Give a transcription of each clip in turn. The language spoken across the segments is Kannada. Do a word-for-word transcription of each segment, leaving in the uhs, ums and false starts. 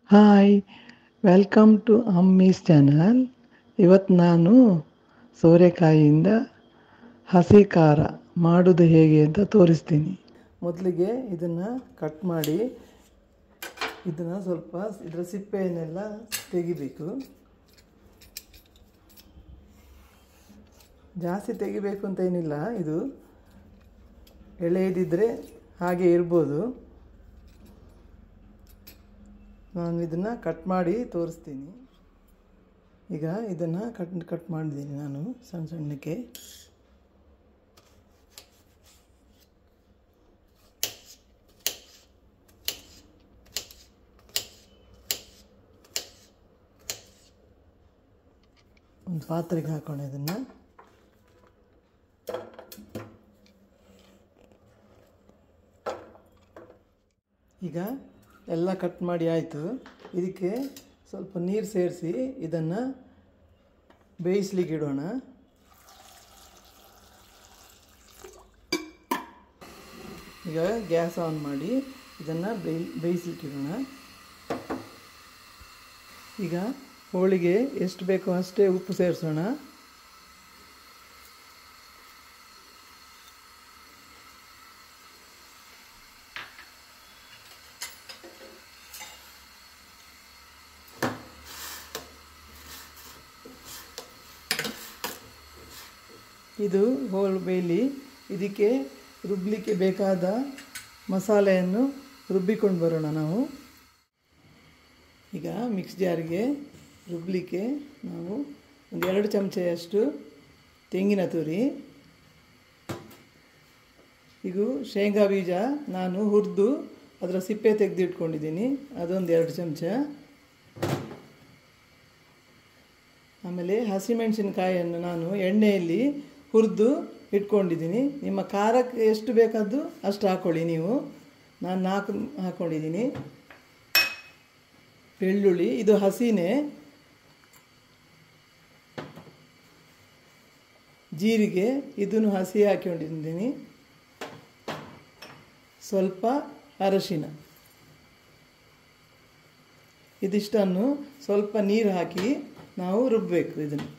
ಹಾಯ್ ವೆಲ್ಕಮ್ ಟು ಅಮ್ಮೀಸ್ ಚಾನಲ್. ಇವತ್ತು ನಾನು ಸೋರೆಕಾಯಿಯಿಂದ ಹಸಿ ಖಾರ ಮಾಡೋದು ಹೇಗೆ ಅಂತ ತೋರಿಸ್ತೀನಿ. ಮೊದಲಿಗೆ ಇದನ್ನು ಕಟ್ ಮಾಡಿ ಇದನ್ನು ಸ್ವಲ್ಪ ಇದರ ಸಿಪ್ಪೆಯನ್ನೆಲ್ಲ ತೆಗಿಬೇಕು. ಜಾಸ್ತಿ ತೆಗಿಬೇಕು ಅಂತ ಏನಿಲ್ಲ, ಇದು ಎಳೆಯದಿದ್ದರೆ ಹಾಗೆ ಇರ್ಬೋದು. ನಾನು ಇದನ್ನು ಕಟ್ ಮಾಡಿ ತೋರಿಸ್ತೀನಿ. ಈಗ ಇದನ್ನು ಕಟ್ ಕಟ್ ಮಾಡಿದ್ದೀನಿ ನಾನು ಸಣ್ಣ ಸಣ್ಣಕ್ಕೆ. ಒಂದು ಪಾತ್ರೆಗೆ ಹಾಕೋಣ ಇದನ್ನು. ಈಗ ಎಲ್ಲ ಕಟ್ ಮಾಡಿ ಆಯಿತು. ಇದಕ್ಕೆ ಸ್ವಲ್ಪ ನೀರು ಸೇರಿಸಿ ಇದನ್ನು ಬೇಯಿಸ್ಲಿಕ್ಕೆ ಇಡೋಣ. ಈಗ ಗ್ಯಾಸ್ ಆನ್ ಮಾಡಿ ಇದನ್ನು ಬೇಯ್ ಬೇಯಿಸ್ಲಿಕ್ಕೆ ಇಡೋಣ. ಈಗ ಹೋಳಿಗೆ ಎಷ್ಟು ಬೇಕೋ ಅಷ್ಟೇ ಉಪ್ಪು ಸೇರಿಸೋಣ. ಇದು ಹೋಳು ಬೇಯಲಿ. ಇದಕ್ಕೆ ರುಬ್ಬಲಿಕ್ಕೆ ಬೇಕಾದ ಮಸಾಲೆಯನ್ನು ರುಬ್ಬಿಕೊಂಡು ಬರೋಣ ನಾವು. ಈಗ ಮಿಕ್ಸ್ ಜಾರಿಗೆ ರುಬ್ಬಲಿಕ್ಕೆ ನಾವು ಒಂದು ಎರಡು ಚಮಚೆಯಷ್ಟು ತೆಂಗಿನ ತುರಿ, ಈಗ ಶೇಂಗಾ ಬೀಜ ನಾನು ಹುರಿದು ಅದರ ಸಿಪ್ಪೆ ತೆಗೆದಿಟ್ಕೊಂಡಿದ್ದೀನಿ, ಅದೊಂದು ಎರಡು ಚಮಚ. ಆಮೇಲೆ ಹಸಿಮೆಣಸಿನಕಾಯಿಯನ್ನು ನಾನು ಎಣ್ಣೆಯಲ್ಲಿ ಹುರಿದು ಇಟ್ಕೊಂಡಿದ್ದೀನಿ. ನಿಮ್ಮ ಖಾರಕ್ಕೆ ಎಷ್ಟು ಬೇಕಾದ್ದು ಅಷ್ಟು ಹಾಕ್ಕೊಳ್ಳಿ ನೀವು. ನಾನು ನಾಲ್ಕು ಹಾಕ್ಕೊಂಡಿದ್ದೀನಿ. ಬೆಳ್ಳುಳ್ಳಿ ಇದು ಹಸಿನೇ. ಜೀರಿಗೆ ಇದನ್ನು ಹಸಿ ಹಾಕ್ಕೊಂಡಿದ್ದೀನಿ. ಸ್ವಲ್ಪ ಅರಶಿನ, ಇದಿಷ್ಟನ್ನು ಸ್ವಲ್ಪ ನೀರು ಹಾಕಿ ನಾವು ರುಬ್ಬಬೇಕು. ಇದನ್ನು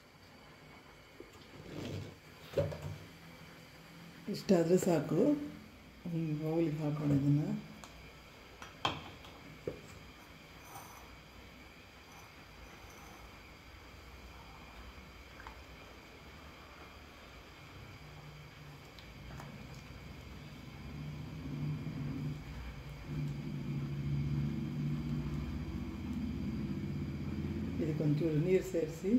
ಇಷ್ಟಾದರೆ ಸಾಕು. ಒಂದು ಬೌಲಿಗೆ ಹಾಕೋಣ ಇದನ್ನು. ಇದಕ್ಕೊಂಚೂರು ನೀರು ಸೇರಿಸಿ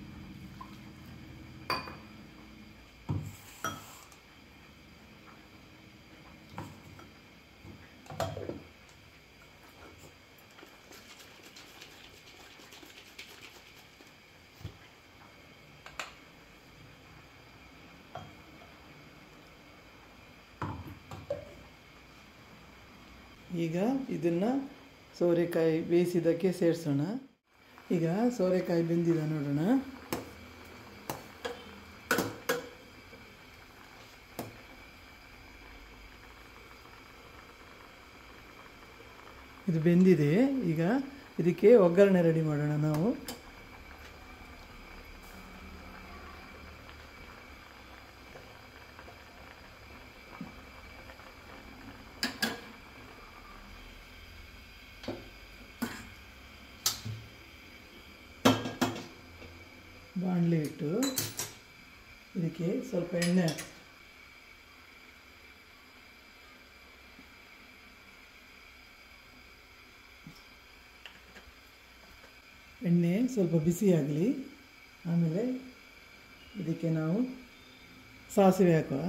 ಈಗ ಇದನ್ನು ಸೋರೆಕಾಯಿ ಬೇಯಿಸಿದ್ದಕ್ಕೆ ಸೇರಿಸೋಣ. ಈಗ ಸೋರೆಕಾಯಿ ಬೆಂದಿದೆ ನೋಡೋಣ. ಇದು ಬೆಂದಿದೆ. ಈಗ ಇದಕ್ಕೆ ಒಗ್ಗರಣೆ ರೆಡಿ ಮಾಡೋಣ ನಾವು. ಬಾಣಲೆ ಇಟ್ಟು ಇದಕ್ಕೆ ಸ್ವಲ್ಪ ಎಣ್ಣೆ ಹಾಕಿ, ಎಣ್ಣೆ ಸ್ವಲ್ಪ ಬಿಸಿಯಾಗಲಿ. ಆಮೇಲೆ ಇದಕ್ಕೆ ನಾವು ಸಾಸಿವೆ ಹಾಕುವ.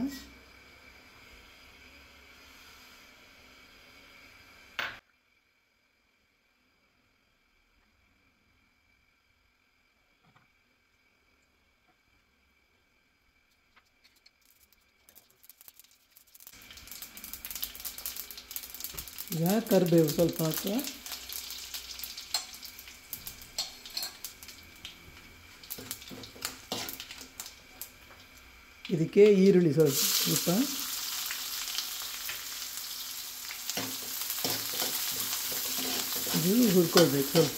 ಈಗ ಕರಿಬೇವು ಸ್ವಲ್ಪ ಹಾಕುವ. ಇದಕ್ಕೆ ಈರುಳ್ಳಿ ಸ್ವಲ್ಪ ಸ್ವಲ್ಪ ಇದು ಹುರ್ಕೊಳ್ಬೇಕು ಸ್ವಲ್ಪ.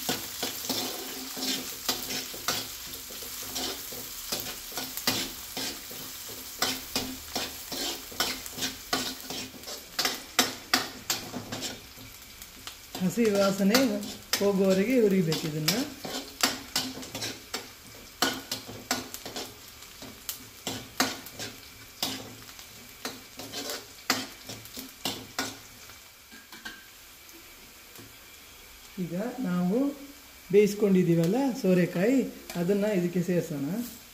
ಹಸಿ ವಾಸನೆ ಹೋಗುವವರೆಗೆ ಹುರಿಬೇಕು ಇದನ್ನು. ಈಗ ನಾವು ಬೇಯಿಸ್ಕೊಂಡಿದ್ದೀವಲ್ಲ ಸೋರೆಕಾಯಿ, ಅದನ್ನು ಇದಕ್ಕೆ ಸೇರಿಸೋಣ.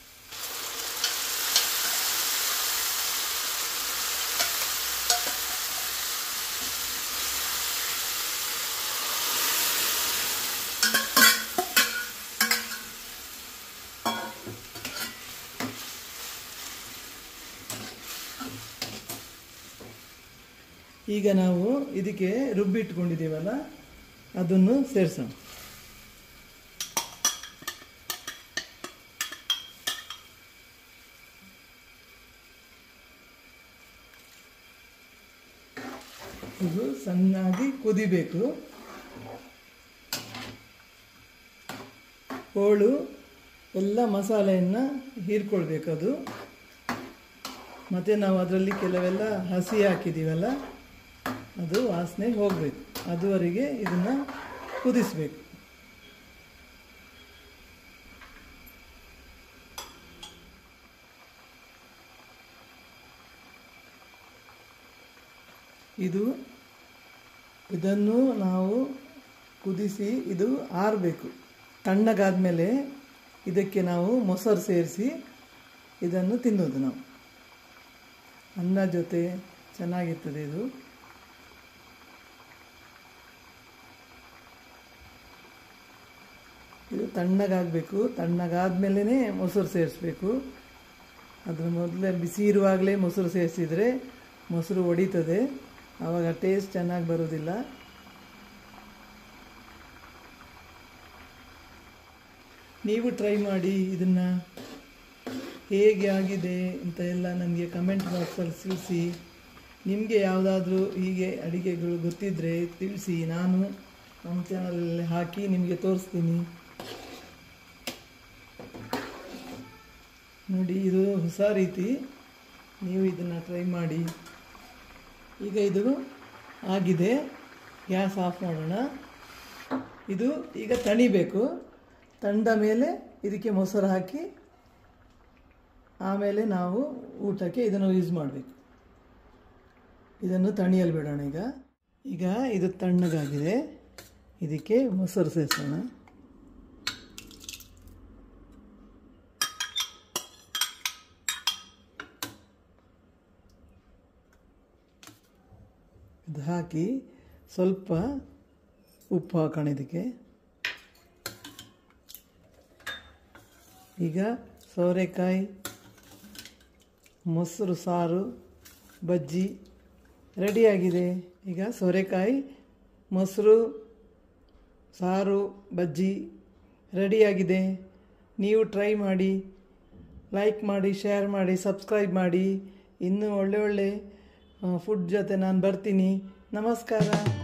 ಈಗ ನಾವು ಇದಕ್ಕೆ ರುಬ್ಬಿಟ್ಕೊಂಡಿದ್ದೀವಲ್ಲ ಅದನ್ನು ಸೇರಿಸೋಣ. ಇದು ಚೆನ್ನಾಗಿ ಕುದಿಬೇಕು. ಹೋಳು ಎಲ್ಲ ಮಸಾಲೆಯನ್ನು ಹೀರ್ಕೊಳ್ಬೇಕು ಅದು. ಮತ್ತು ನಾವು ಅದರಲ್ಲಿ ಕೆಲವೆಲ್ಲ ಹಸಿ ಹಾಕಿದ್ದೀವಲ್ಲ ಅದು ವಾಸನೆ ಹೋಗಬೇಕು. ಅದುವರೆಗೆ ಇದನ್ನು ಕುದಿಸಬೇಕು. ಇದು ಇದನ್ನು ನಾವು ಕುದಿಸಿ ಇದು ಆರಬೇಕು. ತಣ್ಣಗಾದ ಮೇಲೆ ಇದಕ್ಕೆ ನಾವು ಮೊಸರು ಸೇರಿಸಿ ಇದನ್ನು ತಿನ್ನೋದು ನಾವು. ಅನ್ನ ಜೊತೆ ಚೆನ್ನಾಗಿರ್ತದೆ ಇದು. ಇದು ತಣ್ಣಗಾಗಬೇಕು. ತಣ್ಣಗಾದ ಮೇಲೇ ಮೊಸರು ಸೇರಿಸ್ಬೇಕು. ಅದ್ರ ಮೊದಲೇ ಬಿಸಿ ಇರುವಾಗಲೇ ಮೊಸರು ಸೇರಿಸಿದರೆ ಮೊಸರು ಒಡಿತದೆ, ಆವಾಗ ಟೇಸ್ಟ್ ಚೆನ್ನಾಗಿ ಬರೋದಿಲ್ಲ. ನೀವು ಟ್ರೈ ಮಾಡಿ ಇದನ್ನು, ಹೇಗೆ ಆಗಿದೆ ಅಂತ ಎಲ್ಲ ನನಗೆ ಕಮೆಂಟ್ ಬಾಕ್ಸಲ್ಲಿ ತಿಳಿಸಿ. ನಿಮಗೆ ಯಾವುದಾದ್ರೂ ಹೀಗೆ ಅಡುಗೆಗಳು ಗೊತ್ತಿದ್ದರೆ ತಿಳಿಸಿ, ನಾನು ನಮ್ಮ ಚಾನಲಲ್ಲಿ ಹಾಕಿ ನಿಮಗೆ ತೋರಿಸ್ತೀನಿ. ನೋಡಿ, ಇದು ಹೊಸ ರೀತಿ, ನೀವು ಇದನ್ನು ಟ್ರೈ ಮಾಡಿ. ಈಗ ಇದು ಆಗಿದೆ, ಗ್ಯಾಸ್ ಆಫ್ ಮಾಡೋಣ. ಇದು ಈಗ ತಣಿಬೇಕು. ತಂದ ಮೇಲೆ ಇದಕ್ಕೆ ಮೊಸರು ಹಾಕಿ ಆಮೇಲೆ ನಾವು ಊಟಕ್ಕೆ ಇದನ್ನು ಯೂಸ್ ಮಾಡಬೇಕು. ಇದನ್ನು ತಣಿಯಲು ಬಿಡೋಣ. ಈಗ ಈಗ ಇದು ತಣ್ಣಗಾಗಿದೆ, ಇದಕ್ಕೆ ಮೊಸರು ಸೇರಿಸೋಣ. ಇದು ಹಾಕಿ ಸ್ವಲ್ಪ ಉಪ್ಪು ಹಾಕೋಣ ಇದಕ್ಕೆ. ಈಗ ಸೋರೆಕಾಯಿ ಮೊಸರು ಸಾರು ಬಜ್ಜಿ ರೆಡಿಯಾಗಿದೆ. ಈಗ ಸೋರೆಕಾಯಿ ಮೊಸರು ಸಾರು ಬಜ್ಜಿ ರೆಡಿಯಾಗಿದೆ. ನೀವು ಟ್ರೈ ಮಾಡಿ, ಲೈಕ್ ಮಾಡಿ, ಶೇರ್ ಮಾಡಿ, ಸಬ್ಸ್ಕ್ರೈಬ್ ಮಾಡಿ. ಇನ್ನೂ ಒಳ್ಳೆ ಒಳ್ಳೆ ಫುಡ್ ಜೊತೆ ನಾನು ಬರ್ತೀನಿ. ನಮಸ್ಕಾರ.